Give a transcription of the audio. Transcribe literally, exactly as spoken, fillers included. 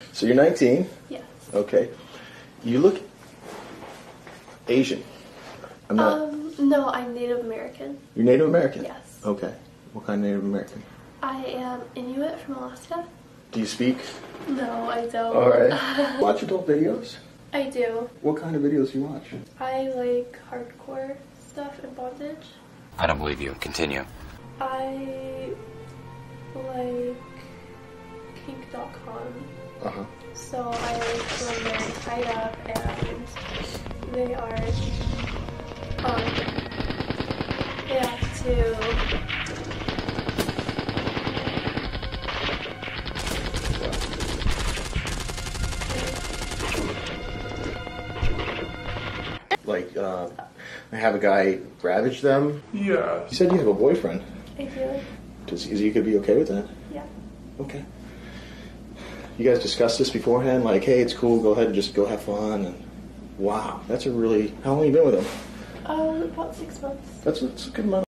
So you're nineteen? Yes. Okay. You look Asian. I'm not. Um, no, I'm Native American. You're Native American? Yes. Okay. What kind of Native American? I am Inuit from Alaska. Do you speak? No, I don't. All right. Watch adult videos? I do. What kind of videos do you watch? I like hardcore stuff and bondage. I don't believe you. Continue. I like kink dot com. Uh-huh. So I like when they're tied up and they are, um, they have to Like, uh, have a guy ravage them? Yeah. You said you have a boyfriend. I do. Does, is he could be okay with that? Yeah. Okay. You guys discussed this beforehand? Like, hey, it's cool, go ahead and just go have fun. And wow, that's a really, how long have you been with him? Um, about six months. That's, that's a good amount.